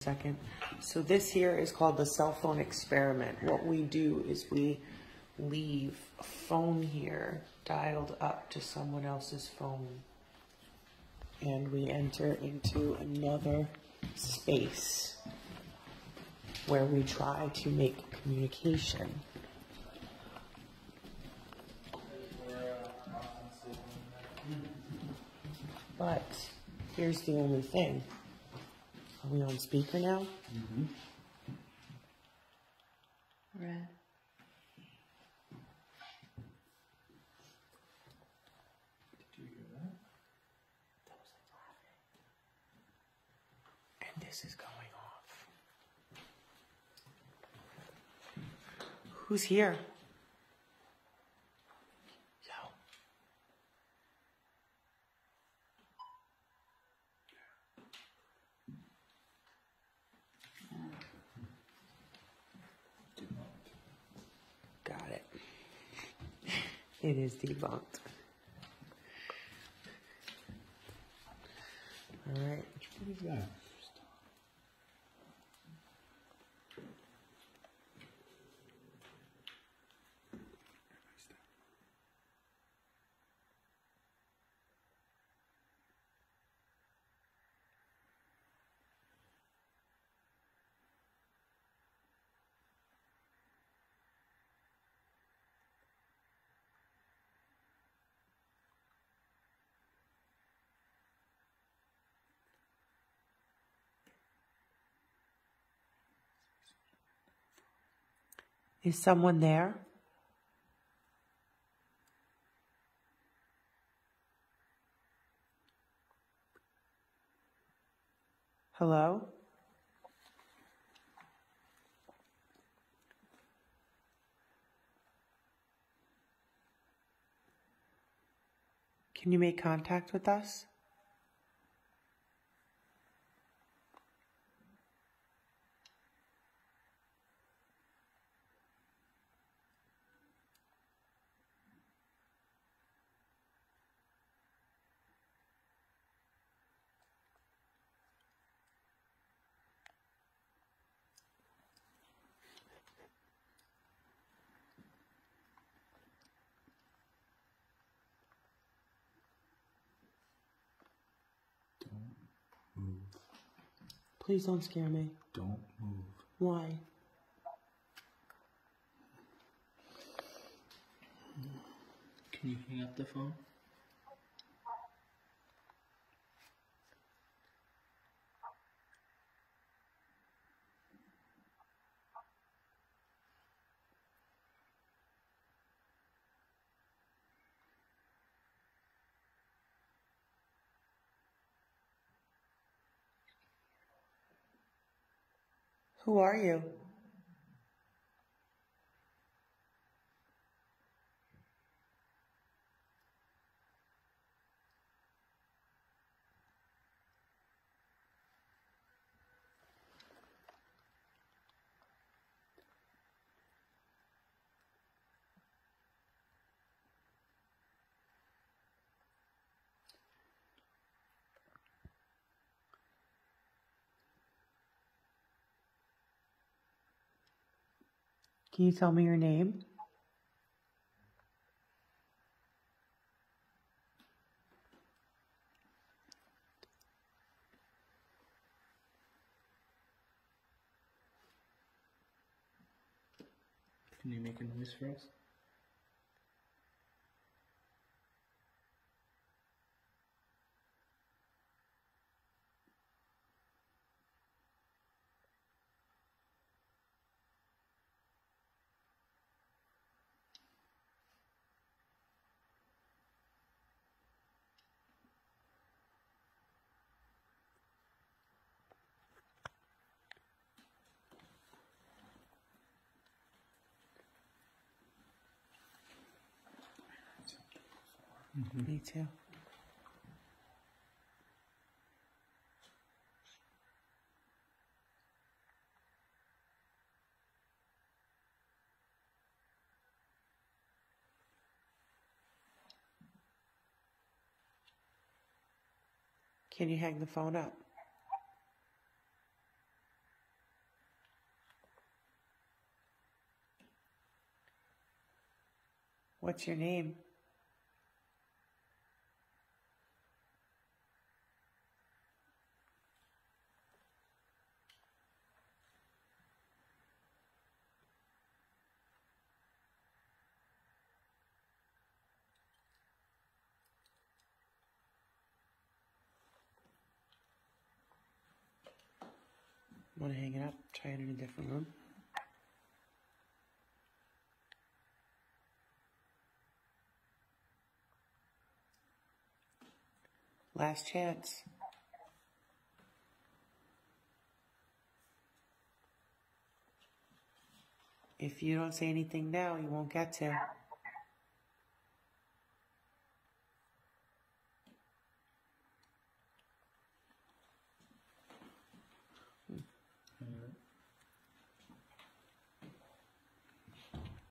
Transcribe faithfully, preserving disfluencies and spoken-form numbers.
second. So this here is called the cell phone experiment. What we do is we leave a phone here dialed up to someone else's phone. And we enter into another space where we try to make communication. But here's the only thing. Are we on speaker now? Mm-hmm. Red. Did you hear that? That was like laughing. And this is going off. Who's here? Yo. Got it. It is debunked. All right. What is that? Is someone there? Hello? Can you make contact with us? Move. Please don't scare me. Don't move. Why? Can you hang up the phone? Who are you? Can you tell me your name? Can you make a noise for us? Mm-hmm. Me too. Can you hang the phone up? What's your name? Want to hang it up? Try it in a different room. Last chance. If you don't say anything now, you won't get to.